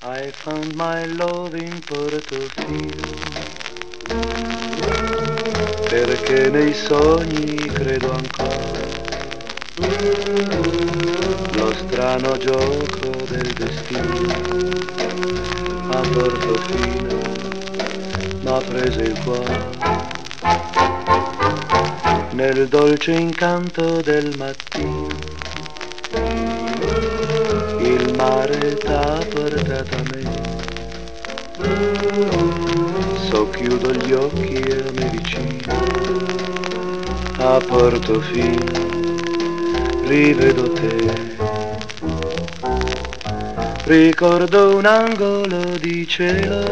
I found my love in Portofino, perché nei sogni credo ancora. Lo strano gioco del destino a Portofino m'ha preso il cuore. Nel dolce incanto del mattino il mare t'ha portato a me. Socchiudo gli occhi e mi vicino a Portofino rivedo te. Ricordo un angolo di cielo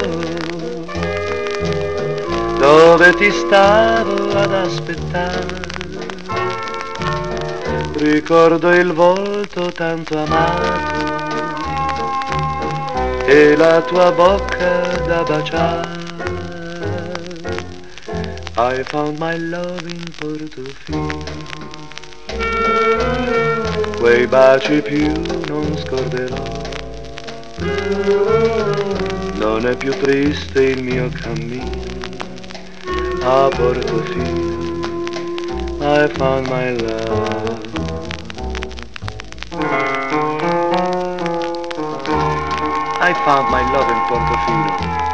dove ti stavo ad aspettare. Ricordo il volto tanto amato e la tua bocca da baciare. I found my love in Portofino, quei baci più non scorderò. Non è più triste il mio cammino a Portofino. I found my love. I found my love in Portofino,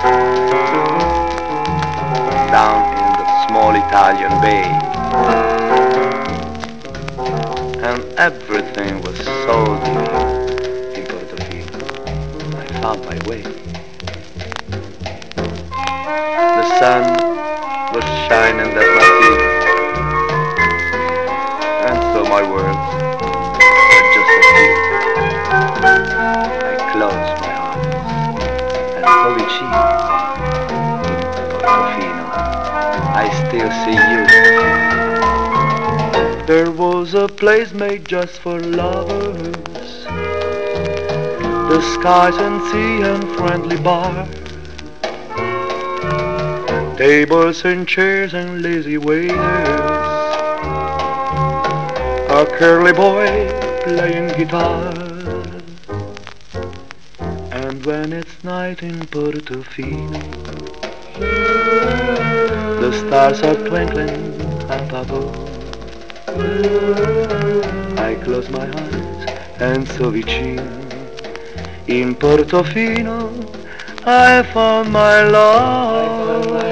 down in the small Italian bay, and everything was so dear in Portofino. I found my way. The sun was shining that night, and so my words were just a few. I closed my eyes and so vicino, Portofino, I still see you. There was a place made just for lovers, the skies and sea and friendly bar, tables and chairs and lazy waiters, a curly boy playing guitar. And when it's night in Portofino, the stars are twinkling up above. I close my eyes and so vicino in Portofino I found my love.